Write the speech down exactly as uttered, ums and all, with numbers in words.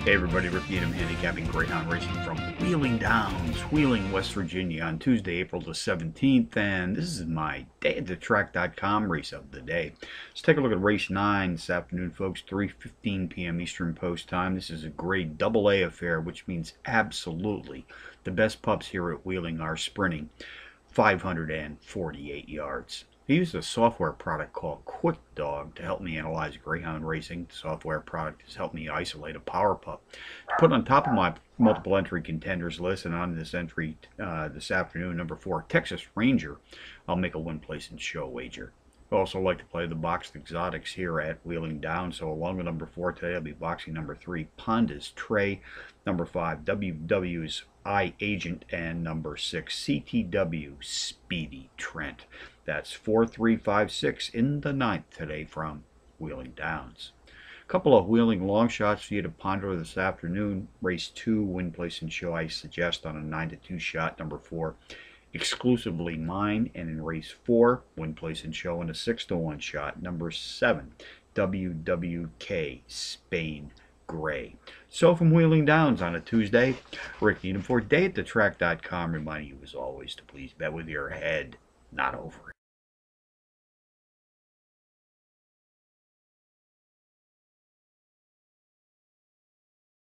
Hey everybody, Rick Needham handicapping Greyhound racing from Wheeling Downs, Wheeling, West Virginia on Tuesday, April the seventeenth, and this is my day at the track dot com race of the day. Let's take a look at race nine this afternoon, folks, three fifteen p m Eastern Post Time. This is a grade double A affair, which means absolutely the best pups here at Wheeling are sprinting five hundred forty-eight yards. I used a software product called QuickDog to help me analyze greyhound racing. The software product has helped me isolate a power pup to put on top of my multiple entry contenders list. And on this entry uh, this afternoon, number four, Texas Ranger, I'll make a win place and show wager. I also like to play the boxed exotics here at Wheeling Downs. So along with number four today, I'll be boxing number three, Ponda's Trey, number five, W W's I Agent, and number six, C T W Speedy Trent. That's four, three, five, six in the ninth today from Wheeling Downs. A couple of Wheeling long shots for you to ponder this afternoon. Race two, win place and show I suggest on a nine to two shot, number four, Exclusively Mine. And in race four, win place and show in a six to one shot, number seven, W W K Spain Gray. So from Wheeling Downs on a Tuesday, Rick Needham for day at the track dot com, reminding you as always to please bet with your head, not over it.